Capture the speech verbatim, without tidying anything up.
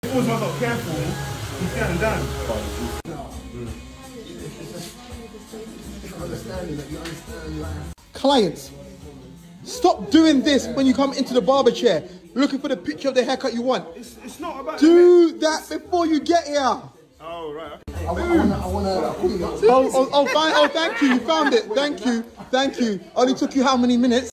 Always must not careful. He's getting done. Clients, stop doing this when you come into the barber chair, looking for the picture of the haircut you want. It's, it's not about... Do that before you get here. Oh, right. Okay. I wanna, I wanna, oh, oh, oh, fine. Oh, thank you. You found it. Thank you. Thank you. Only took you how many minutes?